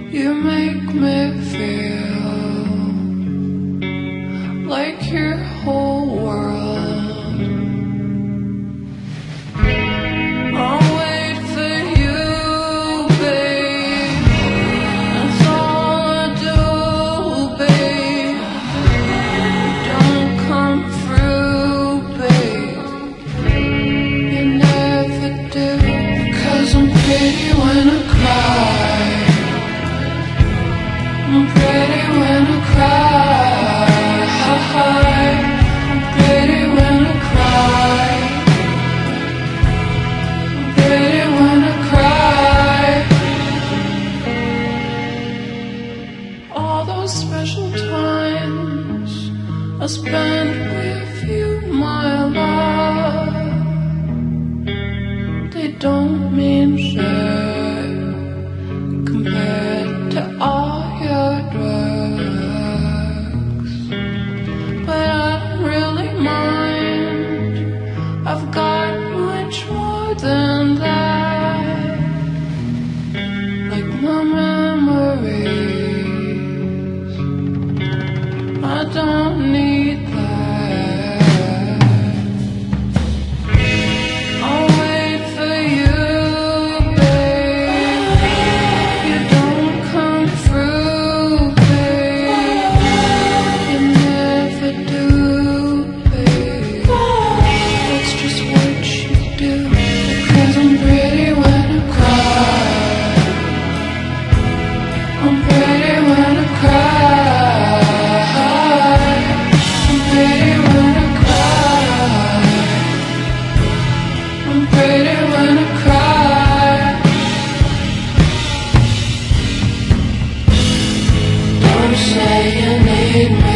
You make me feel like your whole world. I'll wait for you, babe. That's all I do, babe. Don't come through, babe. You never do. 'Cause I'm pretty when I cry. I'm pretty when I cry. I'm pretty when I cry. I'm pretty when I cry. All those special times I spent with you, my love, they don't mean shit compared to all your drugs. But I don't really mind. I've got much more than that. Like my memories, I don't need that. I'll wait for you, babe. You don't come through, babe. You never do, babe. That's just what you do. 'Cause I'm pretty when I cry. I'm pretty when I cry. I'm pretty when I cry. I'm pretty when I cry. Don't say you need me.